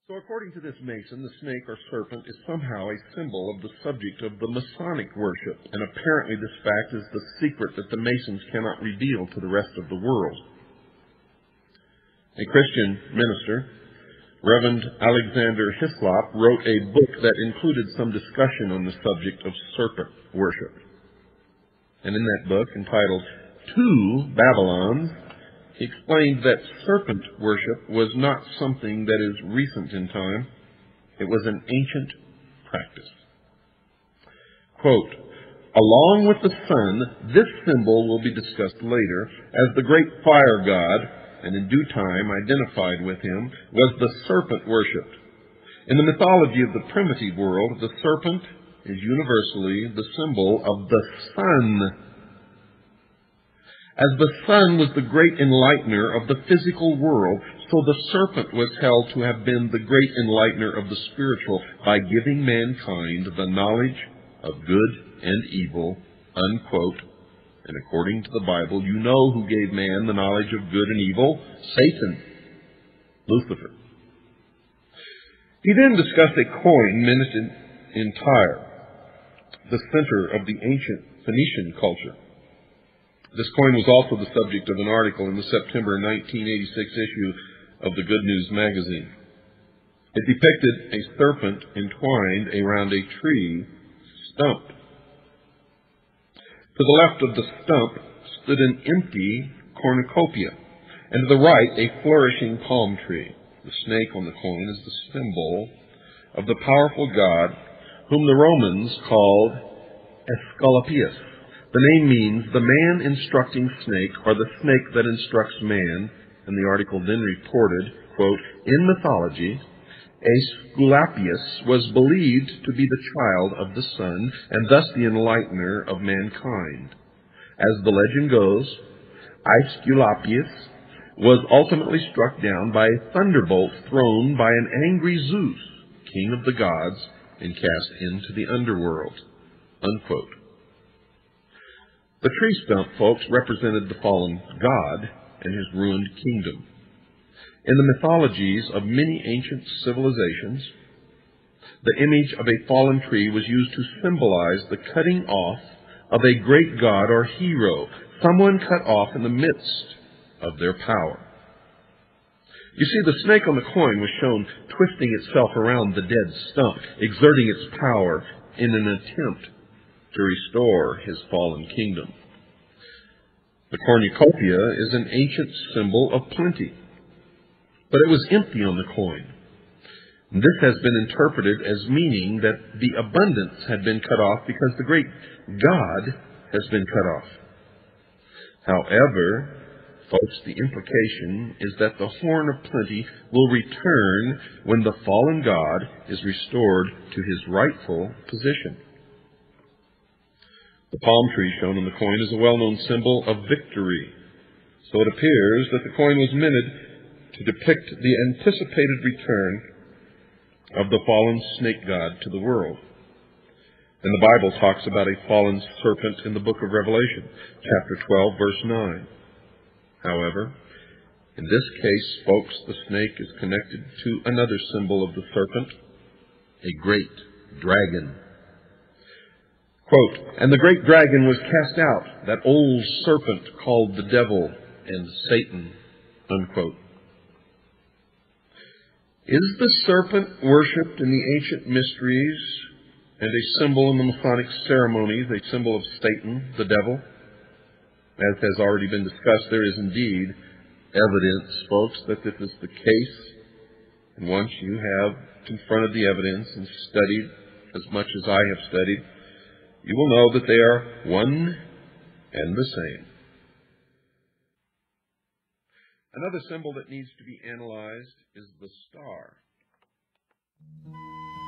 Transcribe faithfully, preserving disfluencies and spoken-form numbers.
So according to this Mason, the snake or serpent is somehow a symbol of the subject of the Masonic worship, and apparently this fact is the secret that the Masons cannot reveal to the rest of the world. A Christian minister, Reverend Alexander Hislop, wrote a book that included some discussion on the subject of serpent worship. And in that book, entitled Two Babylons, he explained that serpent worship was not something that is recent in time. It was an ancient practice. Quote, along with the sun, this symbol will be discussed later as the great fire god, and in due time identified with him, was the serpent worshipped. In the mythology of the primitive world, the serpent is universally the symbol of the sun. As the sun was the great enlightener of the physical world, so the serpent was held to have been the great enlightener of the spiritual by giving mankind the knowledge of good and evil, unquote. And according to the Bible, you know who gave man the knowledge of good and evil? Satan, Lucifer. He then discussed a coin minted in Tyre, the center of the ancient Phoenician culture. This coin was also the subject of an article in the September nineteen eighty-six issue of the Good News magazine. It depicted a serpent entwined around a tree stump. To the left of the stump stood an empty cornucopia, and to the right a flourishing palm tree. The snake on the coin is the symbol of the powerful god whom the Romans called Aesculapius. The name means the man instructing snake, or the snake that instructs man, and the article then reported, quote, in mythology, Aesculapius was believed to be the child of the sun, and thus the enlightener of mankind. As the legend goes, Aesculapius was ultimately struck down by a thunderbolt thrown by an angry Zeus, king of the gods, and cast into the underworld, unquote. The tree stump, folks, represented the fallen god and his ruined kingdom. In the mythologies of many ancient civilizations, the image of a fallen tree was used to symbolize the cutting off of a great god or hero, someone cut off in the midst of their power. You see, the snake on the coin was shown twisting itself around the dead stump, exerting its power in an attempt to restore his fallen kingdom. The cornucopia is an ancient symbol of plenty, but it was empty on the coin. This has been interpreted as meaning that the abundance had been cut off because the great God has been cut off. However, folks, the implication is that the horn of plenty will return when the fallen God is restored to his rightful position. The palm tree shown on the coin is a well-known symbol of victory, so it appears that the coin was minted to depict the anticipated return of the fallen snake god to the world. And the Bible talks about a fallen serpent in the book of Revelation, chapter twelve, verse nine. However, in this case, folks, the snake is connected to another symbol of the serpent, a great dragon. Quote, and the great dragon was cast out, that old serpent called the devil and Satan, unquote. Is the serpent worshipped in the ancient mysteries and a symbol in the Masonic ceremonies, a symbol of Satan, the devil? As has already been discussed, there is indeed evidence, folks, that this is the case. And once you have confronted the evidence and studied as much as I have studied, you will know that they are one and the same. Another symbol that needs to be analyzed is the star.